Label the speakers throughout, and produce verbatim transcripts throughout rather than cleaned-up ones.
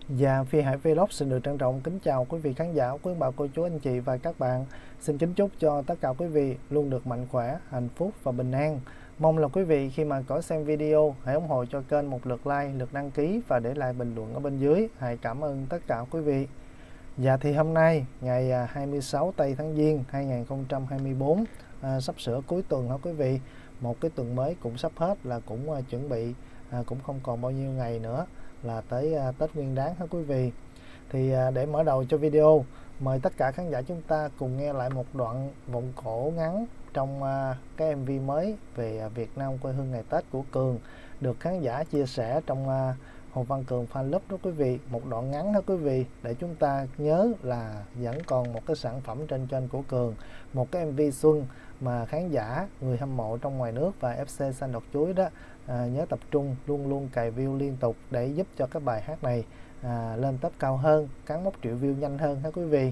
Speaker 1: Và Phi Hải Vlog xin được trân trọng kính chào quý vị khán giả, quý bà cô chú anh chị và các bạn. Xin kính chúc cho tất cả quý vị luôn được mạnh khỏe, hạnh phúc và bình an. Mong là quý vị khi mà có xem video hãy ủng hộ cho kênh một lượt like, lượt đăng ký và để lại bình luận ở bên dưới. Hãy cảm ơn tất cả quý vị. Dạ thì hôm nay ngày hai mươi sáu tây tháng Giêng hai nghìn không trăm hai mươi tư, à, sắp sửa cuối tuần hả quý vị. Một cái tuần mới cũng sắp hết, là cũng à, chuẩn bị à, cũng không còn bao nhiêu ngày nữa là tới à, Tết Nguyên Đán hả quý vị. Thì à, để mở đầu cho video, mời tất cả khán giả chúng ta cùng nghe lại một đoạn vọng cổ ngắn trong à, cái em vê mới về à, Việt Nam quê hương ngày Tết của Cường, được khán giả chia sẻ trong à, Hồ Văn Cường Fan Club đó quý vị. Một đoạn ngắn đó quý vị, để chúng ta nhớ là vẫn còn một cái sản phẩm trên kênh của Cường, một cái em vê xuân mà khán giả, người hâm mộ trong ngoài nước và ép xê Xanh Đọt Chuối đó à, nhớ tập trung luôn luôn cày view liên tục để giúp cho cái bài hát này à, lên top cao hơn, cán mốc triệu view nhanh hơn hả quý vị.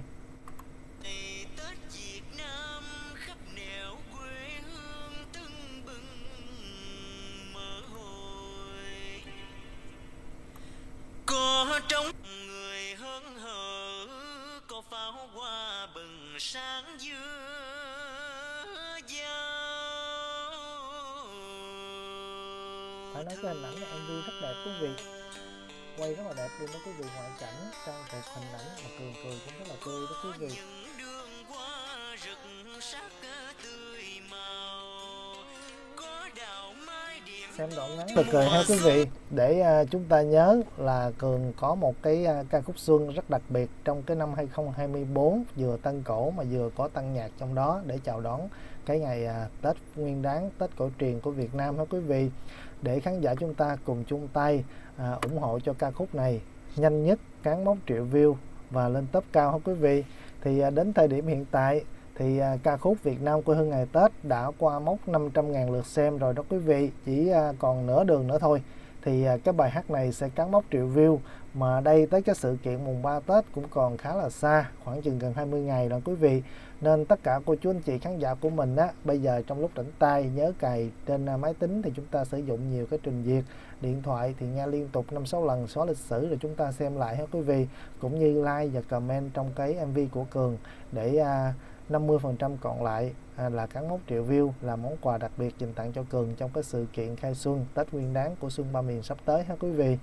Speaker 2: Có trong người hớn hở, có pháo hoa bừng sáng giữa giao.
Speaker 1: Phải nói cái hình ảnh em vê rất đẹp quý vị, quay rất là đẹp luôn đó quý vị, ngoại cảnh, trang phục, hình ảnh mà Cường cười cũng rất là tươi đó quý vị. Xem đoạn ngắn được cười ha quý vị, để uh, chúng ta nhớ là Cường có một cái uh, ca khúc xuân rất đặc biệt trong cái năm hai không hai tư, vừa tân cổ mà vừa có tăng nhạc trong đó để chào đón cái ngày uh, Tết Nguyên Đán, Tết cổ truyền của Việt Nam hả quý vị. Để khán giả chúng ta cùng chung tay uh, ủng hộ cho ca khúc này nhanh nhất cán mốc triệu view và lên top cao hả quý vị. Thì uh, đến thời điểm hiện tại thì à, ca khúc Việt Nam quê hương ngày Tết đã qua mốc năm trăm ngàn lượt xem rồi đó quý vị, chỉ à, còn nửa đường nữa thôi thì à, cái bài hát này sẽ cán mốc triệu view. Mà đây tới cái sự kiện mùng ba Tết cũng còn khá là xa, khoảng chừng gần hai mươi ngày rồi quý vị, nên tất cả cô chú anh chị khán giả của mình á, bây giờ trong lúc rảnh tay nhớ cài trên à, máy tính thì chúng ta sử dụng nhiều cái trình duyệt, điện thoại thì nghe liên tục năm sáu lần xóa lịch sử rồi chúng ta xem lại ha quý vị, cũng như like và comment trong cái em vê của Cường để à, năm mươi phần trăm còn lại à, là cán mốc triệu view, là món quà đặc biệt dành tặng cho Cường trong cái sự kiện khai xuân Tết Nguyên Đán của Xuân Ba Miền sắp tới ha quý vị.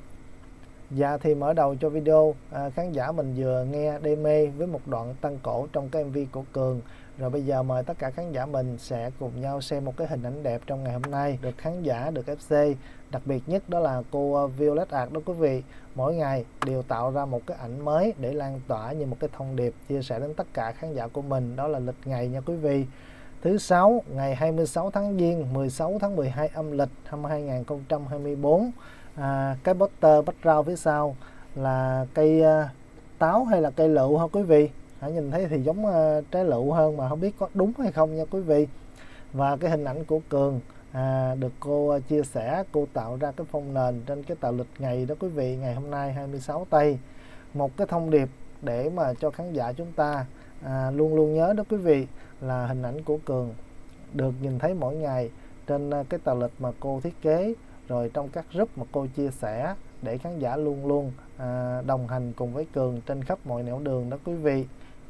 Speaker 1: Dạ thì mở đầu cho video, à, khán giả mình vừa nghe đê mê với một đoạn tăng cổ trong cái em vê của Cường. Rồi bây giờ mời tất cả khán giả mình sẽ cùng nhau xem một cái hình ảnh đẹp trong ngày hôm nay, được khán giả, được ép xê, đặc biệt nhất đó là cô Violet Art đó quý vị. Mỗi ngày đều tạo ra một cái ảnh mới để lan tỏa như một cái thông điệp chia sẻ đến tất cả khán giả của mình. Đó là lịch ngày nha quý vị. Thứ sáu ngày hai mươi sáu tháng Giêng, mười sáu tháng mười hai âm lịch năm hai nghìn không trăm hai mươi tư. À, cái poster background phía sau là cây uh, táo hay là cây lựu hả quý vị. Hãy nhìn thấy thì giống uh, trái lựu hơn, mà không biết có đúng hay không nha quý vị. Và cái hình ảnh của Cường à, được cô uh, chia sẻ, cô tạo ra cái phông nền trên cái tờ lịch ngày đó quý vị, ngày hôm nay hai mươi sáu tây. Một cái thông điệp để mà cho khán giả chúng ta à, luôn luôn nhớ đó quý vị, là hình ảnh của Cường được nhìn thấy mỗi ngày trên uh, cái tờ lịch mà cô thiết kế, rồi trong các group mà cô chia sẻ, để khán giả luôn luôn à, đồng hành cùng với Cường trên khắp mọi nẻo đường đó quý vị.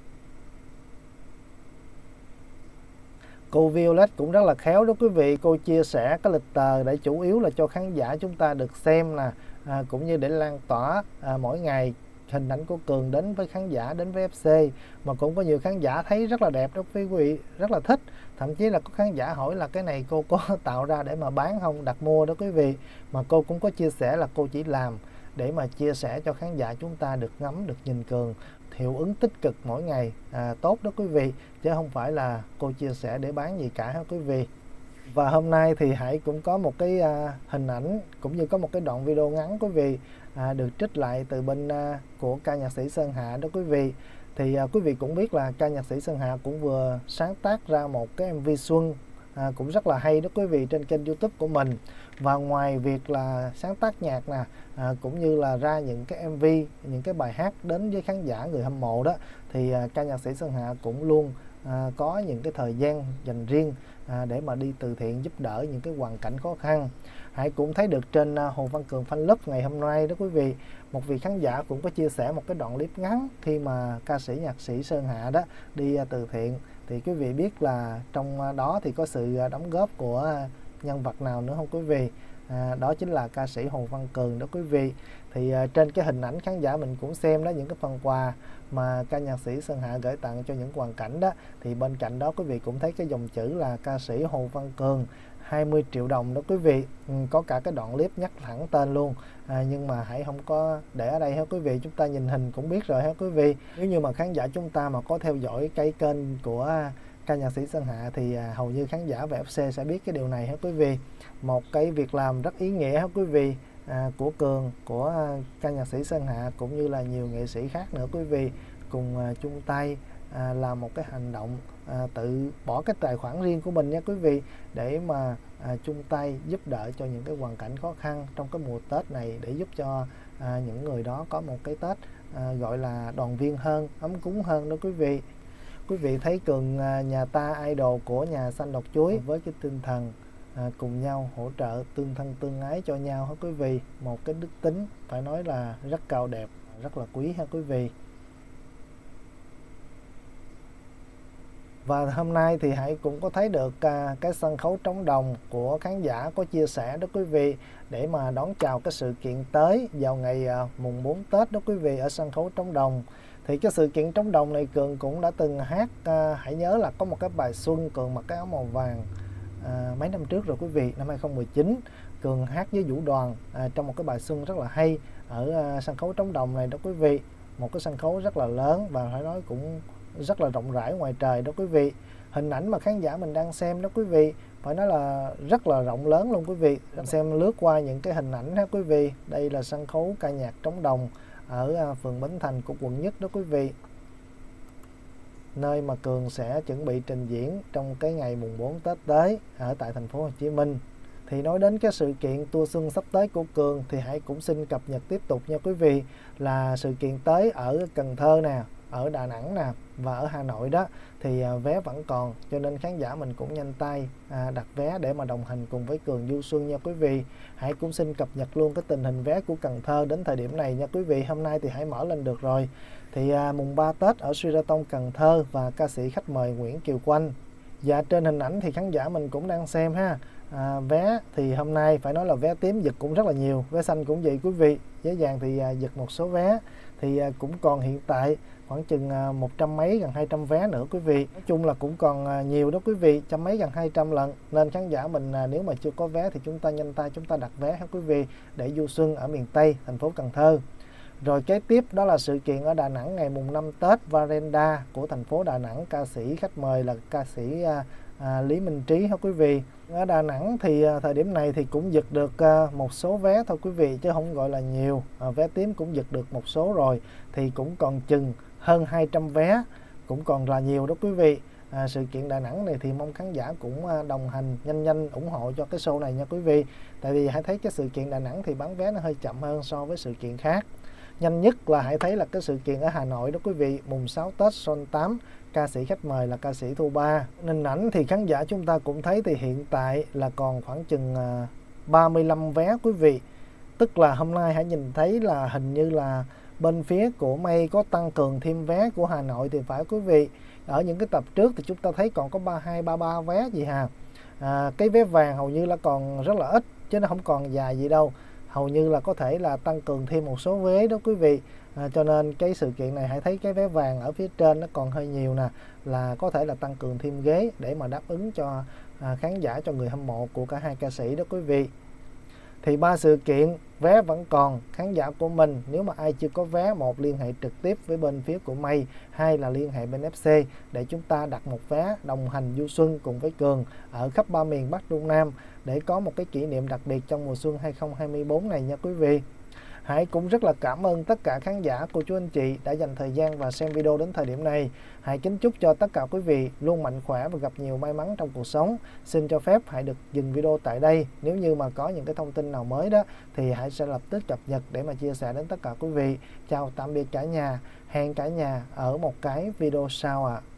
Speaker 1: Cô Violet cũng rất là khéo đó quý vị, cô chia sẻ cái lịch tờ để chủ yếu là cho khán giả chúng ta được xem nè, à, cũng như để lan tỏa à, mỗi ngày hình ảnh của Cường đến với khán giả, đến với ép xê. Mà cũng có nhiều khán giả thấy rất là đẹp đó quý vị, rất là thích. Thậm chí là có khán giả hỏi là cái này cô có tạo ra để mà bán không, đặt mua đó quý vị. Mà cô cũng có chia sẻ là cô chỉ làm để mà chia sẻ cho khán giả chúng ta được ngắm, được nhìn Cường, hiệu ứng tích cực mỗi ngày à, tốt đó quý vị, chứ không phải là cô chia sẻ để bán gì cả ha quý vị. Và hôm nay thì Hải cũng có một cái à, hình ảnh cũng như có một cái đoạn video ngắn quý vị, à, được trích lại từ bên à, của ca nhạc sĩ Sơn Hạ đó quý vị. Thì à, quý vị cũng biết là ca nhạc sĩ Sơn Hạ cũng vừa sáng tác ra một cái em vê xuân à, cũng rất là hay đó quý vị, trên kênh YouTube của mình. Và ngoài việc là sáng tác nhạc nè, à, cũng như là ra những cái em vê, những cái bài hát đến với khán giả, người hâm mộ đó, thì à, ca nhạc sĩ Sơn Hạ cũng luôn à, có những cái thời gian dành riêng à, để mà đi từ thiện giúp đỡ những cái hoàn cảnh khó khăn. Hãy cũng thấy được trên uh, Hồ Văn Cường Fan Club ngày hôm nay đó quý vị, một vị khán giả cũng có chia sẻ một cái đoạn clip ngắn khi mà ca sĩ nhạc sĩ Sơn Hạ đó đi uh, từ thiện. Thì quý vị biết là trong uh, đó thì có sự uh, đóng góp của uh, nhân vật nào nữa không quý vị? À, đó chính là ca sĩ Hồ Văn Cường đó quý vị. Thì uh, trên cái hình ảnh khán giả mình cũng xem đó, những cái phần quà mà ca nhạc sĩ Sơn Hạ gửi tặng cho những hoàn cảnh đó, thì bên cạnh đó quý vị cũng thấy cái dòng chữ là ca sĩ Hồ Văn Cường hai mươi triệu đồng đó quý vị. Ừ, có cả cái đoạn clip nhắc thẳng tên luôn, à, nhưng mà hãy không có để ở đây ha quý vị, chúng ta nhìn hình cũng biết rồi ha quý vị. Nếu như mà khán giả chúng ta mà có theo dõi cái kênh của ca nhạc sĩ Sơn Hạ thì à, hầu như khán giả về ép xê sẽ biết cái điều này ha quý vị. Một cái việc làm rất ý nghĩa ha quý vị, à, của Cường, của à, ca nhạc sĩ Sơn Hạ cũng như là nhiều nghệ sĩ khác nữa quý vị, cùng à, chung tay à, làm một cái hành động, à, tự bỏ cái tài khoản riêng của mình nha quý vị, để mà à, chung tay giúp đỡ cho những cái hoàn cảnh khó khăn trong cái mùa Tết này, để giúp cho à, những người đó có một cái Tết à, gọi là đoàn viên hơn, ấm cúng hơn đó quý vị. Quý vị thấy Cường à, nhà ta idol của nhà xanh độc chuối, với cái tinh thần à, cùng nhau hỗ trợ, tương thân tương ái cho nhau hả quý vị, một cái đức tính phải nói là rất cao đẹp, rất là quý ha quý vị. Và hôm nay thì hãy cũng có thấy được à, cái sân khấu trống đồng của khán giả có chia sẻ đó quý vị, để mà đón chào cái sự kiện tới vào ngày à, mùng bốn Tết đó quý vị, ở sân khấu trống đồng. Thì cái sự kiện trống đồng này Cường cũng đã từng hát, à, hãy nhớ là có một cái bài Xuân, Cường mặc cái áo màu vàng à, mấy năm trước rồi quý vị, năm hai không một chín, Cường hát với vũ đoàn à, trong một cái bài Xuân rất là hay ở à, sân khấu trống đồng này đó quý vị. Một cái sân khấu rất là lớn và phải nói cũng rất là rộng rãi ngoài trời đó quý vị. Hình ảnh mà khán giả mình đang xem đó quý vị, phải nói là rất là rộng lớn luôn quý vị. Xem lướt qua những cái hình ảnh đó quý vị. Đây là sân khấu ca nhạc trống đồng ở phường Bến Thành của quận Nhất đó quý vị, nơi mà Cường sẽ chuẩn bị trình diễn trong cái ngày mùng bốn Tết tới ở tại thành phố Hồ Chí Minh. Thì nói đến cái sự kiện tour xuân sắp tới của Cường thì hãy cũng xin cập nhật tiếp tục nha quý vị, là sự kiện tới ở Cần Thơ nè, ở Đà Nẵng nè và ở Hà Nội đó, thì à, vé vẫn còn, cho nên khán giả mình cũng nhanh tay à, đặt vé để mà đồng hành cùng với Cường du xuân nha quý vị. Hãy cũng xin cập nhật luôn cái tình hình vé của Cần Thơ đến thời điểm này nha quý vị. Hôm nay thì hãy mở lên được rồi. Thì à, mùng ba Tết ở Sheraton Cần Thơ và ca sĩ khách mời Nguyễn Kiều Quanh. Và trên hình ảnh thì khán giả mình cũng đang xem ha. À, vé thì hôm nay phải nói là vé tím giật cũng rất là nhiều, vé xanh cũng vậy quý vị. Vé vàng thì à, giật một số vé, thì à, cũng còn hiện tại khoảng chừng à, một trăm mấy gần hai trăm vé nữa quý vị. Nói chung là cũng còn à, nhiều đó quý vị, trăm mấy gần hai trăm lần. Nên khán giả mình à, nếu mà chưa có vé thì chúng ta nhanh tay chúng ta đặt vé ha quý vị, để du xuân ở miền Tây thành phố Cần Thơ. Rồi kế tiếp đó là sự kiện ở Đà Nẵng ngày mùng năm Tết, Varenda của thành phố Đà Nẵng, ca sĩ khách mời là ca sĩ à, à, Lý Minh Trí ha quý vị. Ở Đà Nẵng thì à, thời điểm này thì cũng giật được à, một số vé thôi quý vị, chứ không gọi là nhiều. À, vé tím cũng giật được một số rồi, thì cũng còn chừng hơn hai trăm vé, cũng còn là nhiều đó quý vị. À, sự kiện Đà Nẵng này thì mong khán giả cũng à, đồng hành nhanh nhanh ủng hộ cho cái show này nha quý vị. Tại vì hãy thấy cái sự kiện Đà Nẵng thì bán vé nó hơi chậm hơn so với sự kiện khác. Nhanh nhất là hãy thấy là cái sự kiện ở Hà Nội đó quý vị, mùng sáu Tết Son tám, ca sĩ khách mời là ca sĩ Thu Ba. Hình ảnh thì khán giả chúng ta cũng thấy thì hiện tại là còn khoảng chừng à, ba mươi lăm vé quý vị. Tức là hôm nay hãy nhìn thấy là hình như là bên phía của May có tăng cường thêm vé của Hà Nội thì phải quý vị. Ở những cái tập trước thì chúng ta thấy còn có ba mươi hai, ba mươi ba vé gì hà. À, cái vé vàng hầu như là còn rất là ít, chứ nó không còn dài gì đâu. Hầu như là có thể là tăng cường thêm một số vé đó quý vị. À, cho nên cái sự kiện này hãy thấy cái vé vàng ở phía trên nó còn hơi nhiều nè, là có thể là tăng cường thêm ghế để mà đáp ứng cho à, khán giả, cho người hâm mộ của cả hai ca sĩ đó quý vị. Thì ba sự kiện vé vẫn còn, khán giả của mình nếu mà ai chưa có vé, một liên hệ trực tiếp với bên phía của May, hai là liên hệ bên ép xê để chúng ta đặt một vé đồng hành du xuân cùng với Cường ở khắp ba miền Bắc Trung Nam, để có một cái kỷ niệm đặc biệt trong mùa xuân hai không hai tư này nha quý vị. Hãy cũng rất là cảm ơn tất cả khán giả, cô chú anh chị đã dành thời gian và xem video đến thời điểm này. Hãy kính chúc cho tất cả quý vị luôn mạnh khỏe và gặp nhiều may mắn trong cuộc sống. Xin cho phép hãy được dừng video tại đây. Nếu như mà có những cái thông tin nào mới đó thì hãy sẽ lập tức cập nhật để mà chia sẻ đến tất cả quý vị. Chào tạm biệt cả nhà. Hẹn cả nhà ở một cái video sau ạ. À.